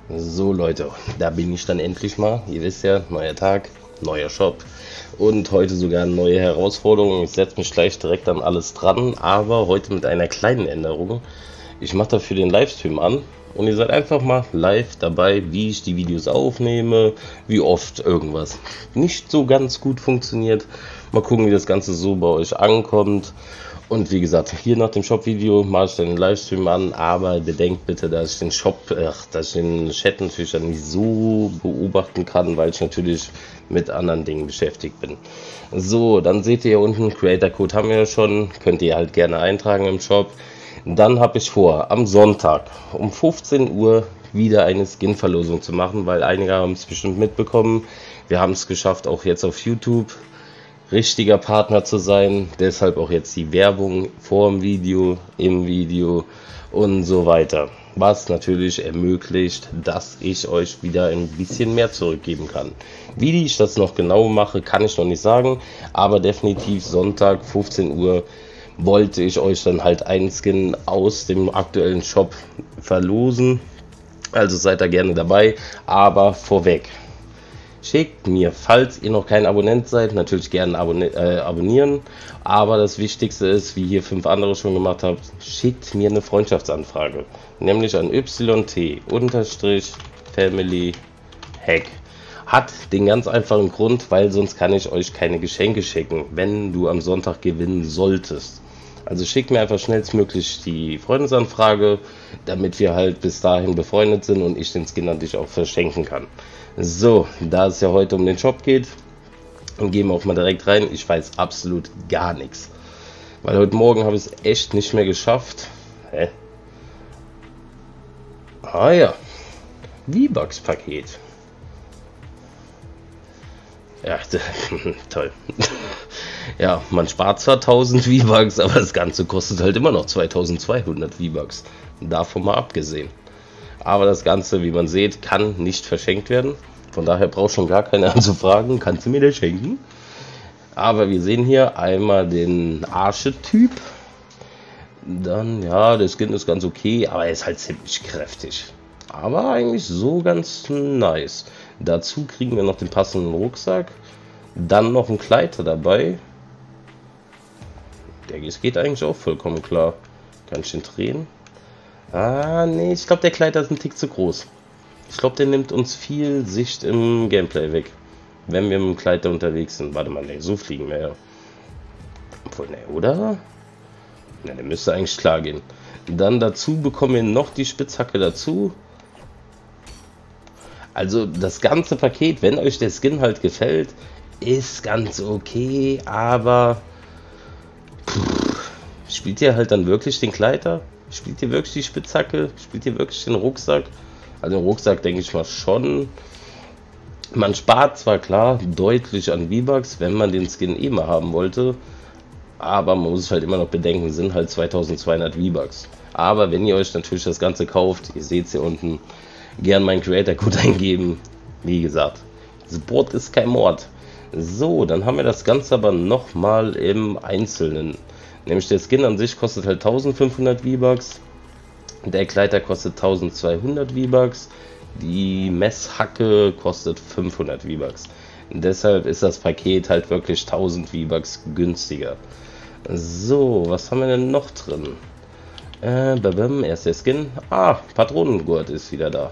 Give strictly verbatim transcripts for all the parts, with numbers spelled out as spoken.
So Leute, da bin ich dann endlich mal. Ihr wisst ja, neuer Tag, neuer Shop und heute sogar eine neue Herausforderung. Ich setze mich gleich direkt an alles dran, aber heute mit einer kleinen Änderung. Ich mache dafür den Livestream an und ihr seid einfach mal live dabei, wie ich die Videos aufnehme, wie oft irgendwas nicht so ganz gut funktioniert. Mal gucken, wie das Ganze so bei euch ankommt. Und wie gesagt, hier nach dem Shop-Video mache ich dann den Livestream an, aber bedenkt bitte, dass ich den Shop, ach, dass ich den Chat natürlich dann nicht so beobachten kann, weil ich natürlich mit anderen Dingen beschäftigt bin. So, dann seht ihr hier unten, Creator Code haben wir ja schon, könnt ihr halt gerne eintragen im Shop. Dann habe ich vor, am Sonntag um fünfzehn Uhr wieder eine Skin-Verlosung zu machen, weil einige haben es bestimmt mitbekommen. Wir haben es geschafft, auch jetzt auf YouTube richtiger Partner zu sein, deshalb auch jetzt die Werbung vor dem Video, im Video und so weiter, was natürlich ermöglicht, dass ich euch wieder ein bisschen mehr zurückgeben kann. Wie ich das noch genau mache, kann ich noch nicht sagen, aber definitiv Sonntag fünfzehn Uhr wollte ich euch dann halt einen Skin aus dem aktuellen Shop verlosen, also seid da gerne dabei, aber vorweg. Schickt mir, falls ihr noch kein Abonnent seid, natürlich gerne abonne äh, abonnieren. Aber das Wichtigste ist, wie hier fünf andere schon gemacht habt, schickt mir eine Freundschaftsanfrage. Nämlich an yt-family hack. Hat den ganz einfachen Grund, weil sonst kann ich euch keine Geschenke schicken, wenn du am Sonntag gewinnen solltest. Also schickt mir einfach schnellstmöglich die Freundesanfrage, damit wir halt bis dahin befreundet sind und ich den Skin an dich auch verschenken kann. So, da es ja heute um den Shop geht, gehen wir auch mal direkt rein. Ich weiß absolut gar nichts, weil heute Morgen habe ich es echt nicht mehr geschafft. Hä? Ah ja, V-Bucks-Paket. Ja, toll. Ja, man spart zwar tausend V-Bucks, aber das Ganze kostet halt immer noch zweitausendzweihundert V-Bucks. Davon mal abgesehen. Aber das Ganze, wie man sieht, kann nicht verschenkt werden. Von daher braucht schon gar keiner anzufragen, kannst du mir das schenken? Aber wir sehen hier einmal den Archetyp. Dann, ja, der Skin ist ganz okay, aber er ist halt ziemlich kräftig. Aber eigentlich so ganz nice. Dazu kriegen wir noch den passenden Rucksack. Dann noch ein Kleid dabei. Der geht eigentlich auch vollkommen klar. Kann ich den drehen? Ah, nee, ich glaube, der Kleider ist ein Tick zu groß. Ich glaube, der nimmt uns viel Sicht im Gameplay weg, wenn wir mit dem Kleider unterwegs sind. Warte mal, nee, so fliegen wir ja. Obwohl, ne, oder? Ne, der müsste eigentlich klar gehen. Dann dazu bekommen wir noch die Spitzhacke dazu. Also das ganze Paket, wenn euch der Skin halt gefällt, ist ganz okay, aber pff, spielt ihr halt dann wirklich den Kleider? Spielt ihr wirklich die Spitzhacke? Spielt ihr wirklich den Rucksack? Also den Rucksack denke ich mal schon. Man spart zwar klar deutlich an V-Bucks, wenn man den Skin eh mal haben wollte, aber man muss halt immer noch bedenken, sind halt zweitausendzweihundert V-Bucks. Aber wenn ihr euch natürlich das Ganze kauft, ihr seht es hier unten, gern meinen Creator Code eingeben. Wie gesagt, Support ist kein Mord. So, dann haben wir das Ganze aber nochmal im Einzelnen. Nämlich der Skin an sich kostet halt eintausendfünfhundert V-Bucks, der Kleider kostet eintausendzweihundert V-Bucks, die Messhacke kostet fünfhundert V-Bucks. Deshalb ist das Paket halt wirklich tausend V-Bucks günstiger. So, was haben wir denn noch drin? Äh, babam, erst der Skin. Ah, Patronengurt ist wieder da.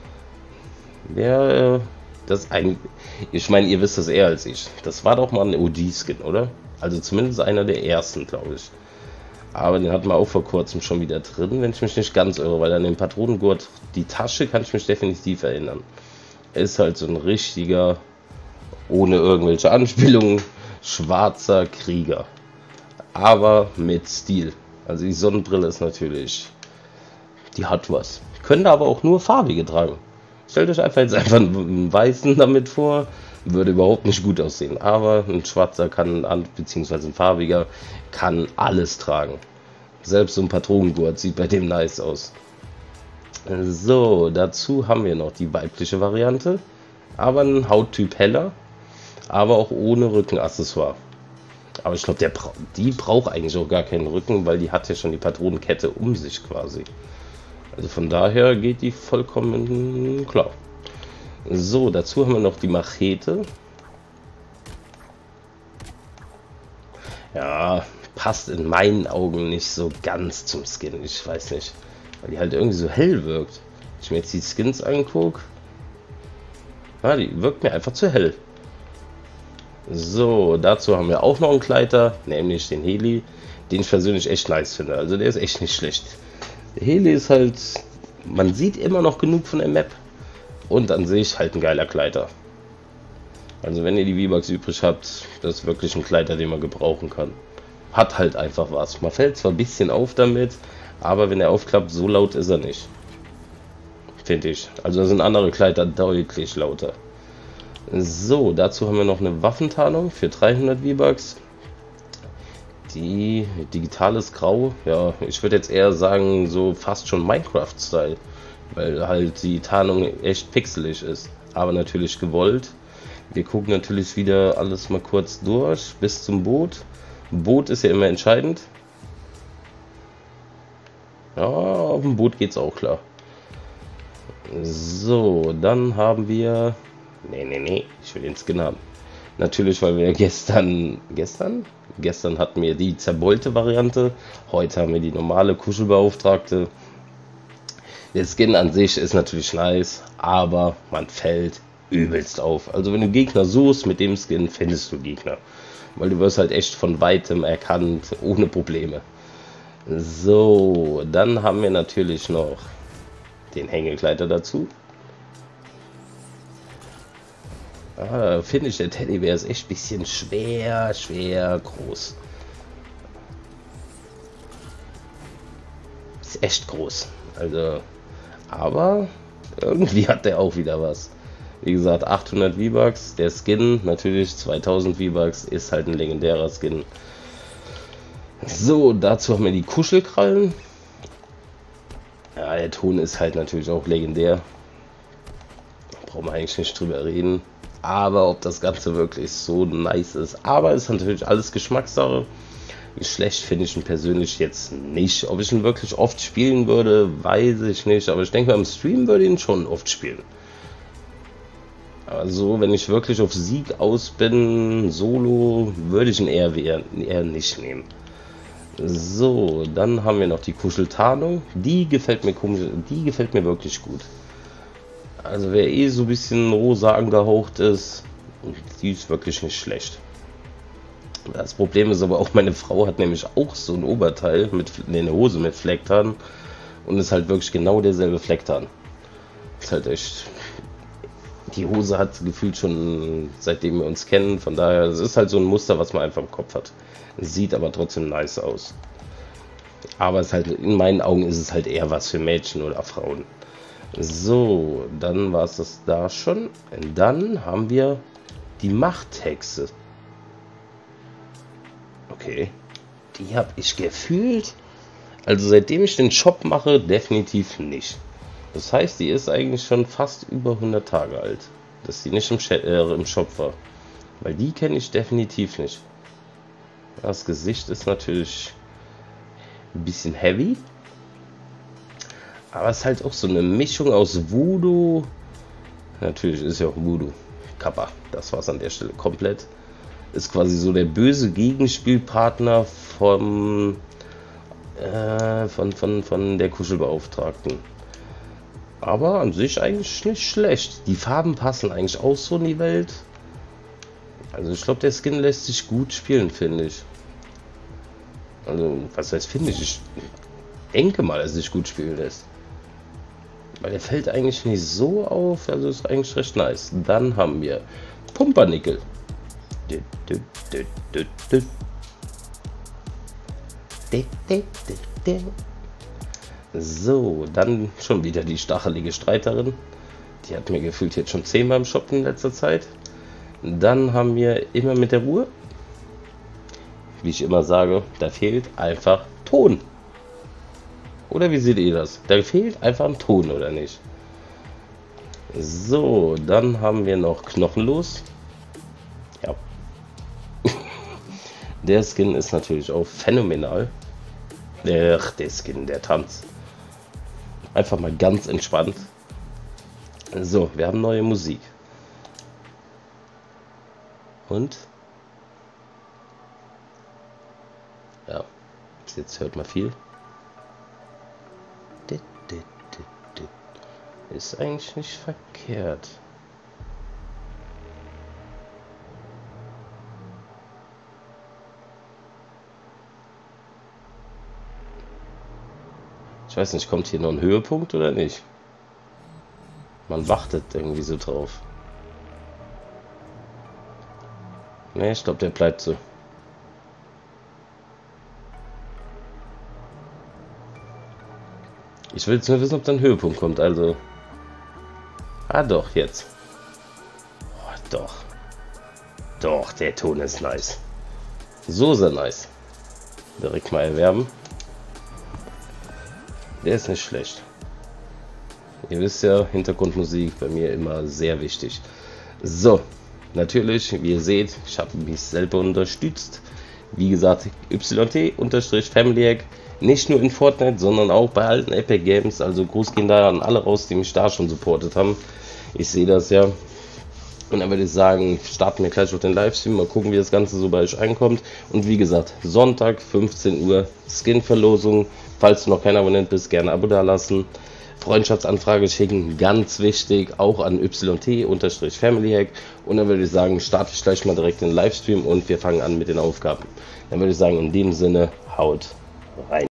Der, äh, das ein, ich meine, ihr wisst das eher als ich. Das war doch mal ein O G-Skin, oder? Also zumindest einer der ersten, glaube ich. Aber den hatten wir auch vor kurzem schon wieder drin, wenn ich mich nicht ganz irre, weil an den Patronengurt, die Tasche, kann ich mich definitiv erinnern. Ist halt so ein richtiger, ohne irgendwelche Anspielungen, schwarzer Krieger. Aber mit Stil. Also die Sonnenbrille ist natürlich, die hat was. Könnt ihr aber auch nur farbige tragen. Stellt euch einfach jetzt einfach einen weißen damit vor. Würde überhaupt nicht gut aussehen, aber ein schwarzer kann, beziehungsweise ein farbiger, kann alles tragen. Selbst so ein Patronengurt sieht bei dem nice aus. So, dazu haben wir noch die weibliche Variante, aber ein Hauttyp heller, aber auch ohne Rückenaccessoire. Aber ich glaube, bra die braucht eigentlich auch gar keinen Rücken, weil die hat ja schon die Patronenkette um sich quasi. Also von daher geht die vollkommen klar. So, dazu haben wir noch die Machete. Ja, passt in meinen Augen nicht so ganz zum Skin. Ich weiß nicht, weil die halt irgendwie so hell wirkt. Wenn ich mir jetzt die Skins angucke, ja, die wirkt mir einfach zu hell. So, dazu haben wir auch noch einen Gleiter, nämlich den Heli, den ich persönlich echt nice finde. Also der ist echt nicht schlecht. Der Heli ist halt, man sieht immer noch genug von der Map und an sich halt ein geiler Gleiter. Also wenn ihr die V-Bucks übrig habt, das ist wirklich ein Gleiter, den man gebrauchen kann. Hat halt einfach was. Man fällt zwar ein bisschen auf damit, aber wenn er aufklappt, so laut ist er nicht. Finde ich. Also da sind andere Gleiter deutlich lauter. So, dazu haben wir noch eine Waffentarnung für dreihundert V-Bucks. Die digitales Grau, ja, ich würde jetzt eher sagen, so fast schon Minecraft-Style, weil halt die Tarnung echt pixelig ist, aber natürlich gewollt. Wir gucken natürlich wieder alles mal kurz durch, bis zum Boot. Boot ist ja immer entscheidend. Ja, auf dem Boot geht's auch klar. So, dann haben wir... Nee, nee, nee, ich will den Skin haben. Natürlich, weil wir gestern... Gestern? Gestern hatten wir die zerbeulte Variante. Heute haben wir die normale Kuschelbeauftragte. Der Skin an sich ist natürlich nice, aber man fällt übelst auf. Also wenn du Gegner suchst mit dem Skin, findest du Gegner. Weil du wirst halt echt von weitem erkannt, ohne Probleme. So, dann haben wir natürlich noch den Hängegleiter dazu. Ah, finde ich, der Teddybär ist echt ein bisschen schwer, schwer groß. Ist echt groß. Also, aber irgendwie hat der auch wieder was. Wie gesagt, achthundert V-Bucks. Der Skin, natürlich zweitausend V-Bucks, ist halt ein legendärer Skin. So, dazu haben wir die Kuschelkrallen. Ja, der Ton ist halt natürlich auch legendär. Da brauchen wir eigentlich nicht drüber reden. Aber ob das Ganze wirklich so nice ist. Aber ist natürlich alles Geschmackssache. Schlecht finde ich ihn persönlich jetzt nicht. Ob ich ihn wirklich oft spielen würde, weiß ich nicht. Aber ich denke, am Stream würde ich ihn schon oft spielen. Also, wenn ich wirklich auf Sieg aus bin, solo, würde ich ihn eher, eher nicht nehmen. So, dann haben wir noch die Kuscheltarnung. Die gefällt mir komisch, die gefällt mir wirklich gut. Also, wer eh so ein bisschen rosa angehaucht ist, die ist wirklich nicht schlecht. Das Problem ist aber auch, meine Frau hat nämlich auch so ein Oberteil mit eine Hose mit Flecktarn und ist halt wirklich genau derselbe Flecktarn. Ist halt echt. Die Hose hat gefühlt schon seitdem wir uns kennen, von daher, es ist halt so ein Muster, was man einfach im Kopf hat. Sieht aber trotzdem nice aus. Aber es halt, in meinen Augen ist es halt eher was für Mädchen oder Frauen. So, dann war es das da schon. Und dann haben wir die Machthexe. Okay, die habe ich gefühlt. Also seitdem ich den Shop mache, definitiv nicht. Das heißt, die ist eigentlich schon fast über hundert Tage alt, dass die nicht im, äh, im Shop war. Weil die kenne ich definitiv nicht. Das Gesicht ist natürlich ein bisschen heavy. Aber es ist halt auch so eine Mischung aus Voodoo. Natürlich ist ja auch Voodoo. Kappa, das war es an der Stelle komplett. Ist quasi so der böse Gegenspielpartner vom, äh, von, von, von der Kuschelbeauftragten. Aber an sich eigentlich nicht schlecht. Die Farben passen eigentlich auch so in die Welt. Also ich glaube, der Skin lässt sich gut spielen, finde ich. Also, was heißt finde ich? Ich denke mal, dass es sich gut spielen lässt. Weil der fällt eigentlich nicht so auf. Also ist eigentlich recht nice. Dann haben wir Pumpernickel. So, dann schon wieder die stachelige Streiterin. Die hat mir gefühlt jetzt schon zehnmal im Shop in letzter Zeit. Dann haben wir immer mit der Ruhe. Wie ich immer sage, da fehlt einfach Ton. Oder wie seht ihr das? Da fehlt einfach ein Ton, oder nicht? So, dann haben wir noch Knochenlos. Ja. Der Skin ist natürlich auch phänomenal. Ach, der Skin, der Tanz. Einfach mal ganz entspannt. So, wir haben neue Musik. Und? Ja, jetzt hört man viel. Ist eigentlich nicht verkehrt. Ich weiß nicht, kommt hier noch ein Höhepunkt oder nicht? Man wartet irgendwie so drauf. Ne, ich glaube, der bleibt so. Ich will jetzt nur wissen, ob da ein Höhepunkt kommt, also... Ah doch, jetzt. Oh, doch. Doch, der Ton ist nice. So sehr nice. Direkt mal erwerben. Der ist nicht schlecht. Ihr wisst ja, Hintergrundmusik bei mir immer sehr wichtig. So, natürlich, wie ihr seht, ich habe mich selber unterstützt. Wie gesagt, Y T-Family-Hack. Nicht nur in Fortnite, sondern auch bei alten Epic Games. Also Gruß gehen da an alle raus, die mich da schon supportet haben. Ich sehe das ja. Und dann würde ich sagen, starten wir gleich auf den Livestream. Mal gucken, wie das Ganze so bei euch einkommt. Und wie gesagt, Sonntag, fünfzehn Uhr, Skin-Verlosung. Falls du noch kein Abonnent bist, gerne ein Abo da lassen. Freundschaftsanfrage schicken, ganz wichtig, auch an Y T-Family-Hack. Und dann würde ich sagen, starte ich gleich mal direkt den Livestream und wir fangen an mit den Aufgaben. Dann würde ich sagen, in dem Sinne, haut rein.